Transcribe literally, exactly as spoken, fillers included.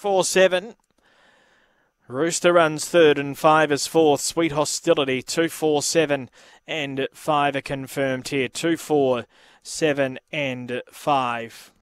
four, seven. Rooster runs third and five is fourth. Sweet Hostility, two, four, seven and five are confirmed here. two, four, seven and five.